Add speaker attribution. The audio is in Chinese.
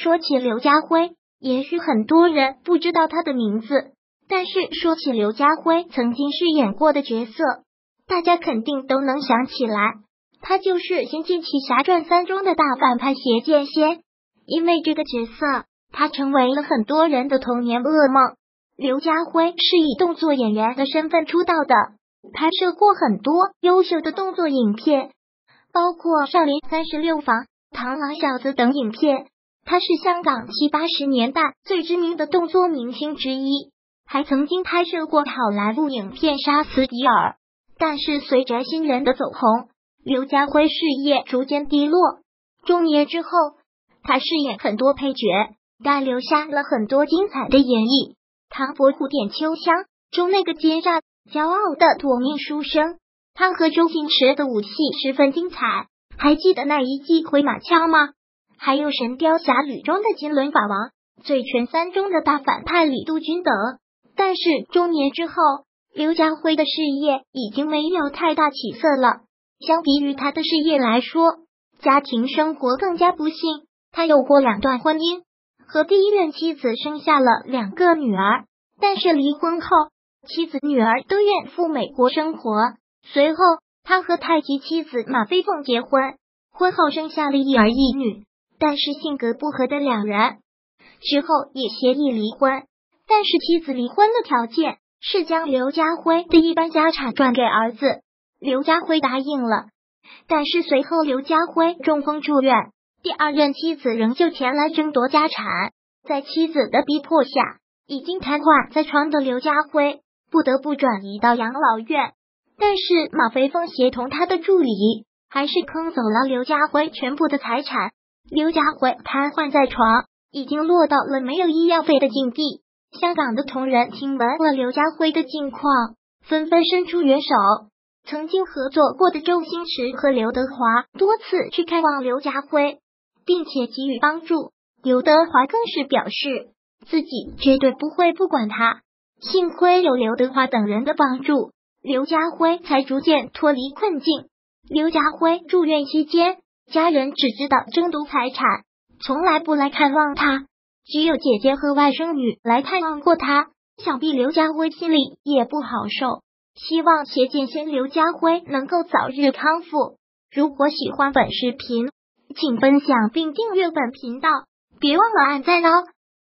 Speaker 1: 说起刘家辉，也许很多人不知道他的名字，但是说起刘家辉曾经饰演过的角色，大家肯定都能想起来，他就是《仙剑奇侠传3》中的大反派邪剑仙。因为这个角色，他成为了很多人的童年噩梦。刘家辉是以动作演员的身份出道的，拍摄过很多优秀的动作影片，包括《少林36房》《螳螂小子》等影片。他是香港70、80年代最知名的动作明星之一，还曾经拍摄过好莱坞影片《杀死比尔》。但是随着新人的走红，刘家辉事业逐渐低落。中年之后，他饰演很多配角，但留下了很多精彩的演绎。《唐伯虎点秋香》中那个奸诈骄傲的夺命书生，他和周星驰的武戏十分精彩。还记得那一记回马枪吗？还有《神雕侠侣》中的金轮法王，《醉拳3》中的大反派李杜君等。但是中年之后，刘家辉的事业已经没有太大起色了。相比于他的事业来说，家庭生活更加不幸。他有过2段婚姻，和第一任妻子生下了2个女儿，但是离婚后，妻子女儿都远赴美国生活。随后他和太极妻子马飞凤结婚，婚后生下了1儿1女。但是性格不合的2人之后也协议离婚，但是妻子离婚的条件是将刘家辉的一半家产转给儿子。刘家辉答应了，但是随后刘家辉中风住院，第2任妻子仍旧前来争夺家产。在妻子的逼迫下，已经瘫痪在床的刘家辉不得不转移到养老院，但是马飞凤协同他的助理还是坑走了刘家辉全部的财产。刘家辉瘫痪在床，已经落到了没有医药费的境地。香港的同仁听闻了刘家辉的境况，纷纷伸出援手。曾经合作过的周星驰和刘德华多次去看望刘家辉，并且给予帮助。刘德华更是表示自己绝对不会不管他。幸亏有刘德华等人的帮助，刘家辉才逐渐脱离困境。刘家辉住院期间，家人只知道争夺财产，从来不来看望他，只有姐姐和外甥女来探望过他。想必刘家辉心里也不好受，希望邪剑仙刘家辉能够早日康复。如果喜欢本视频，请分享并订阅本频道，别忘了按赞哦。